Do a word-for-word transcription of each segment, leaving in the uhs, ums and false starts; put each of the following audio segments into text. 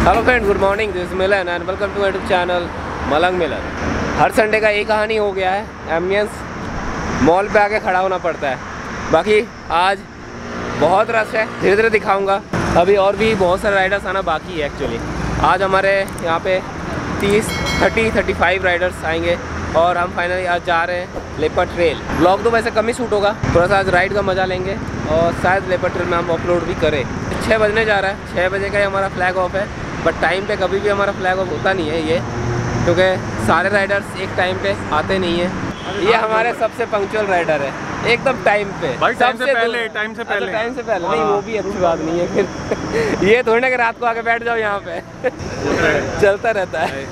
Hello friend, good morning, this is Milan and welcome to YouTube channel Malang Milan. Her Sunday का एक कहानी हो गया है, एम्बियंस मॉल पे आके खड़ा होना पड़ता है। बाकी आज बहुत रश है, धीरे धीरे दिखाऊंगा। अभी और भी बहुत सारे राइडर्स आना बाकी है। एक्चुअली आज हमारे यहाँ पे तीस थर्टी थर्टी फाइव राइडर्स आएंगे और हम फाइनली आज जा रहे हैं लेपर्ड ट्रेल। ब्लॉग तो वैसे कम ही शूट होगा, थोड़ा सा आज राइड का मज़ा लेंगे और शायद लेपर्ड ट्रेल में हम अपलोड भी करें। छः बजने जा रहा है, छः बजे का ही हमारा फ्लैग ऑफ है, बट टाइम पे कभी भी हमारा फ्लैग ऑफ होता नहीं है ये, क्योंकि सारे राइडर्स एक टाइम पे आते नहीं हैं। ये हमारे सबसे पंक्चुअल राइडर है, एकदम टाइम पे, भाई टाइम से पहले टाइम से पहले टाइम से पहले नहीं, वो भी अच्छी बात नहीं है फिर। ये थोड़ी ना कि रात को आके बैठ जाओ यहाँ पे, चलता रहता है।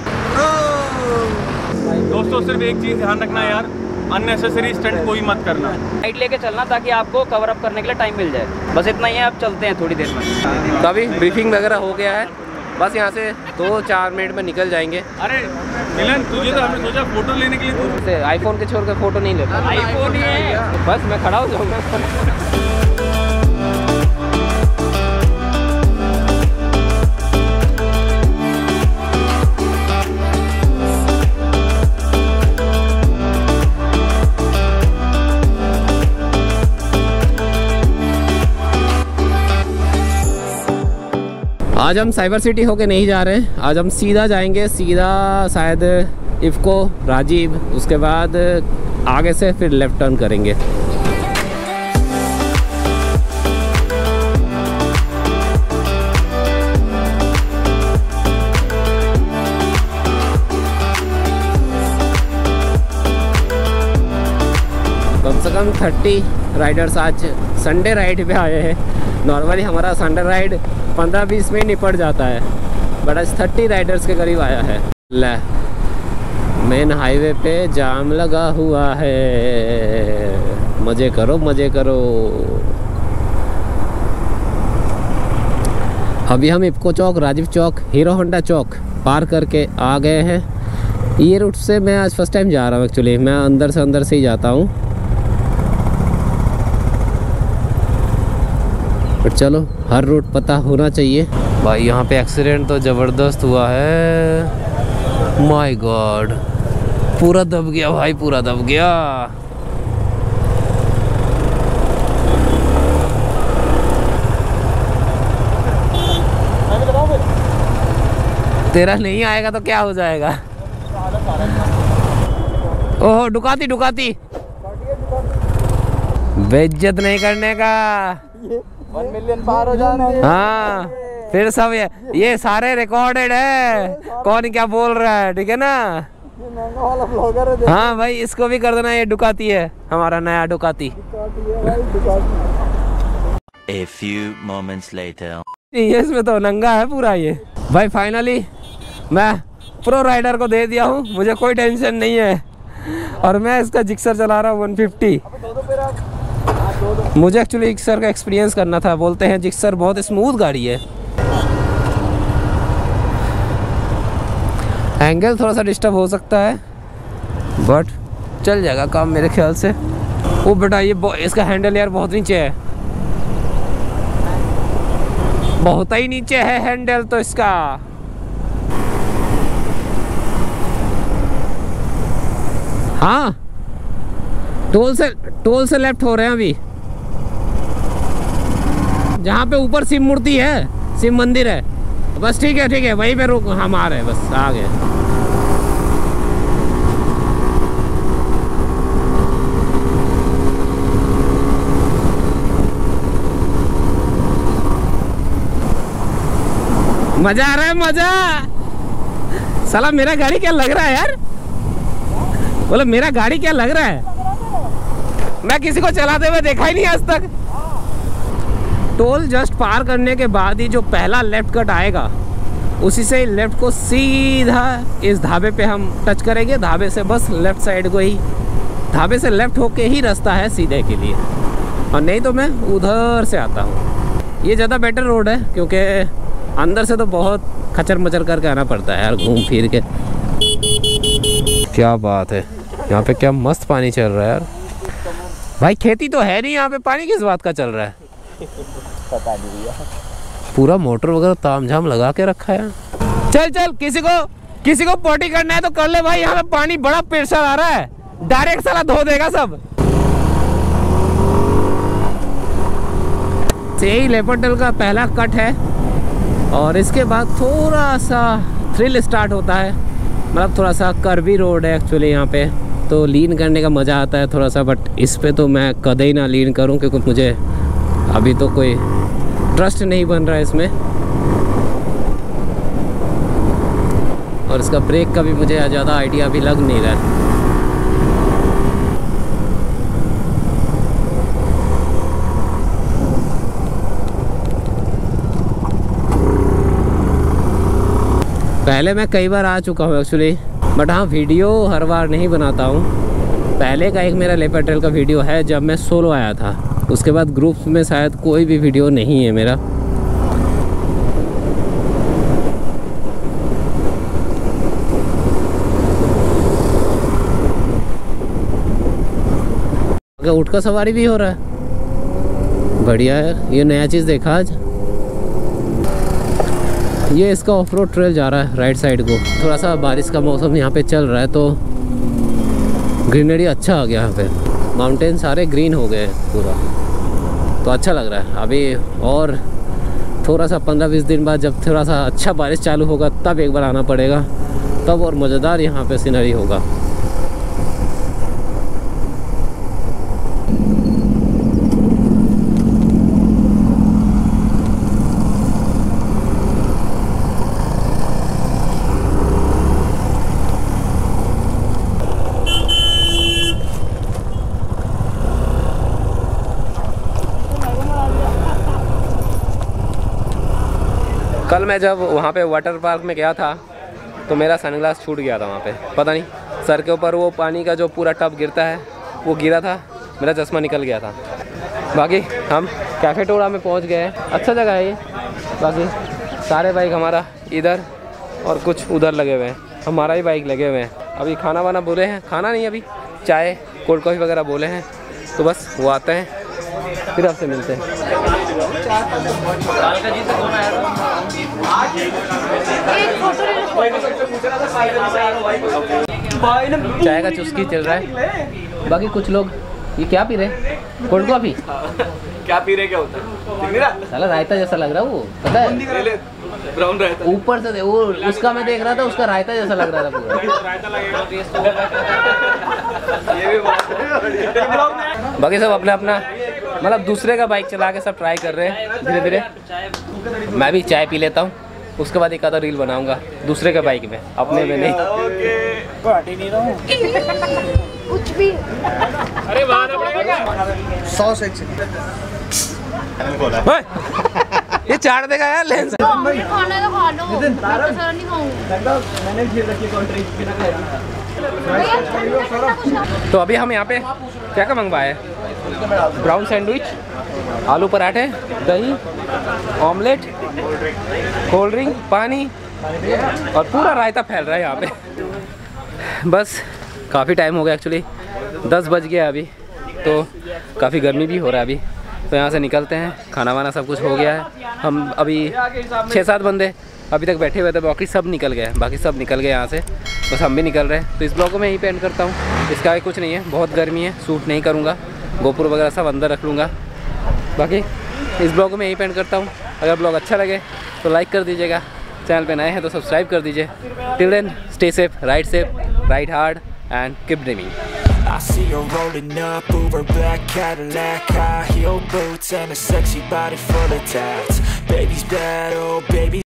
दोस्तों सिर्फ एक चीज़ ध्यान रखना यार, अननेसेसरी स्टंट कोई मत करना। राइड लेके चलना ताकि आपको कवर अप करने के लिए टाइम मिल जाए। बस इतना ही है, आप चलते हैं थोड़ी देर में। तो अभी ब्रीफिंग वगैरह हो गया है, बस यहाँ से दो चार मिनट में निकल जाएंगे। अरे मिलन, तुझे तो हमने सोचा फोटो लेने के लिए से आईफोन के छोड़ कर फोटो नहीं लेता, आईफोन ही है, बस मैं खड़ा हो जाऊँगा। आज हम साइबर सिटी होके नहीं जा रहे हैं, आज हम सीधा जाएंगे, सीधा शायद इफ़को राजीव, उसके बाद आगे से फिर लेफ़्ट टर्न करेंगे। कम से कम थर्टी राइडर्स आज संडे राइड पे आए हैं। नॉर्मली हमारा संडे राइड पंद्रह बीस में निपट जाता है, बट आज थर्टी राइडर्स के करीब आया है। ले, मेन हाईवे पे जाम लगा हुआ है, मज़े करो मज़े करो। अभी हम इफ़को चौक, राजीव चौक, हीरो होंडा चौक पार करके आ गए हैं। ये रूट से मैं आज फर्स्ट टाइम जा रहा हूँ। एक्चुअली मैं अंदर से अंदर से ही जाता हूँ, बट चलो हर रूट पता होना चाहिए। भाई यहाँ पे एक्सीडेंट तो ज़बरदस्त हुआ है, माय गॉड, पूरा दब गया भाई, पूरा दब गया। तेरा नहीं आएगा तो क्या हो जाएगा? ओहो, डुकाती डुकाती, बेइज्जत नहीं करने का। वन मिलियन पार हो जाने। हाँ, फिर सब ये ये सारे रिकॉर्डेड है, कौन क्या बोल रहा है, ठीक है ना? ये महंगा वाला ब्लॉगर है। हाँ भाई, इसको भी कर देना, ये डुकाती है, हमारा नया डुकाती। A few moments later. ये इसमें तो नंगा है पूरा ये। भाई फाइनली मैं प्रो राइडर को दे दिया हूँ, मुझे कोई टेंशन नहीं है, और मैं इसका जिक्सर चला रहा हूँ वन फिफ्टी। मुझे एक्चुअली जिक्सर का एक्सपीरियंस करना था, बोलते हैं जिक्सर बहुत स्मूथ गाड़ी है। एंगल थोड़ा सा डिस्टर्ब हो सकता है, बट चल जाएगा काम मेरे ख्याल से। वो बेटा, ये इसका हैंडल यार बहुत नीचे है, बहुत ही नीचे है हैंडल तो इसका। हाँ, टोल से टोल से लेफ्ट हो रहे हैं अभी, जहाँ पे ऊपर शिव मूर्ति है, शिव मंदिर है। बस ठीक है ठीक है, वहीं पे रुक, हम आ रहे हैं, बस आ गए। मजा आ रहा है, मजा। साला मेरा गाड़ी क्या लग रहा है यार, बोला मेरा गाड़ी क्या लग रहा है, मैं किसी को चलाते हुए देखा ही नहीं आज तक। टोल जस्ट पार करने के बाद ही जो पहला लेफ्ट कट आएगा, उसी से लेफ्ट को सीधा इस ढाबे पे हम टच करेंगे। ढाबे से बस लेफ्ट साइड को ही, ढाबे से लेफ्ट होके ही रास्ता है सीधे के लिए, और नहीं तो मैं उधर से आता हूँ। ये ज़्यादा बेटर रोड है, क्योंकि अंदर से तो बहुत खचर मचर करके आना पड़ता है यार, घूम फिर के। क्या बात है, यहाँ पे क्या मस्त पानी चल रहा है यार। भाई खेती तो है नहीं यहाँ पे, पानी किस बात का चल रहा है? पता नहीं भैया। पूरा मोटर वगैरह तामझाम लगा के रखा है। चल चल, किसी को किसी को पोटी करना है तो कर ले भाई, यहाँ पे पानी बड़ा प्रेशर आ रहा है, डायरेक्ट साला धो देगा सब। यही लेपर्ड टेल का पहला कट है और इसके बाद थोड़ा सा थ्रिल स्टार्ट होता है, मतलब थोड़ा सा कर्वी रोड है एक्चुअली यहाँ पे, तो लीन करने का मज़ा आता है थोड़ा सा। बट इस पे तो मैं कदे ही ना लीन करूँ क्योंकि मुझे अभी तो कोई ट्रस्ट नहीं बन रहा है इसमें, और इसका ब्रेक का भी मुझे ज़्यादा आइडिया अभी लग नहीं रहा है। पहले मैं कई बार आ चुका हूँ एक्चुअली, बट हाँ वीडियो हर बार नहीं बनाता हूँ। पहले का एक मेरा लेपर्ड टेल का वीडियो है जब मैं सोलो आया था, उसके बाद ग्रुप्स में शायद कोई भी वीडियो नहीं है मेरा। क्या ऊँट का सवारी भी हो रहा है, बढ़िया है, ये नया चीज़ देखा आज। ये इसका ऑफ रोड ट्रेल जा रहा है राइट साइड को। थोड़ा सा बारिश का मौसम यहाँ पे चल रहा है तो ग्रीनरी अच्छा आ गया यहाँ पे, माउंटेन सारे ग्रीन हो गए हैं पूरा, तो अच्छा लग रहा है। अभी और थोड़ा सा पंद्रह बीस दिन बाद जब थोड़ा सा अच्छा बारिश चालू होगा तब एक बार आना पड़ेगा, तब और मज़ेदार यहाँ पे सीनरी होगा। कल मैं जब वहाँ पे वाटर पार्क में गया था तो मेरा सनग्लास छूट गया था वहाँ पे, पता नहीं सर के ऊपर वो पानी का जो पूरा टब गिरता है वो गिरा था, मेरा चश्मा निकल गया था। बाकी हम कैफे टोरा में पहुँच गए हैं, अच्छा जगह है ये। बाकी सारे बाइक हमारा इधर और कुछ उधर लगे हुए हैं, हमारा ही बाइक लगे हुए हैं। अभी खाना वाना बोले हैं, खाना नहीं अभी चाय कोल्ड कॉफ़ी वगैरह बोले हैं, तो बस वो आते हैं फिर आपसे मिलते हैं। चाय का चुस्की चल रहा है। बाकी कुछ लोग ये क्या पी रहे, कोल्ड कॉफी क्या पी रहे, क्या होता है? साला रायता जैसा लग रहा है वो, पता है ब्राउन रायता ऊपर से वो उसका मैं देख रहा था, उसका रायता जैसा लग रहा था पूरा। रायता लगेगा ये भी बात। बाकी सब अपना अपना मतलब दूसरे का बाइक चला के सब ट्राई कर रहे हैं धीरे धीरे। मैं भी चाय पी लेता हूँ, उसके बाद एक आधा रील बनाऊंगा दूसरे के बाइक में, अपने में नहीं। कुछ भी अरे सौ सेक्शन ये चाट देगा यार लेंस। खाना है तो खा लो, मैं तो सारा नहीं खाऊंगा। मैंने घेर रखी कॉन्ट्री बिना खाए। तो अभी हम यहाँ पे क्या क्या मंगवाए, ब्राउन सैंडविच, आलू पराठे, दही, ऑमलेट, कोल्ड ड्रिंक, पानी और पूरा रायता फैल रहा है यहाँ पे। बस काफ़ी टाइम हो गया एक्चुअली, दस बज गया अभी, तो काफ़ी गर्मी भी हो रहा है अभी, तो यहाँ से निकलते हैं। खाना वाना सब कुछ हो गया है, हम अभी छः सात बंदे अभी तक बैठे हुए थे, बाकी सब निकल गए बाकी सब निकल गए यहाँ से, बस हम भी निकल रहे हैं। तो इस ब्लॉग को मैं यहीं पे एंड करता हूँ, इसका कुछ नहीं है, बहुत गर्मी है, शूट नहीं करूँगा, गोपुर वगैरह सब अंदर रख लूँगा। बाकी इस ब्लॉग को मैं यहीं पे एंड करता हूँ। अगर ब्लॉग अच्छा लगे तो लाइक कर दीजिएगा, चैनल पे नए हैं तो सब्सक्राइब कर दीजिए। Till then stay safe, ride safe, ride hard and keep dreaming. I see her rolling up, Uber black Cadillac, high heel boots and a sexy body full of tats. Baby's bad, oh baby.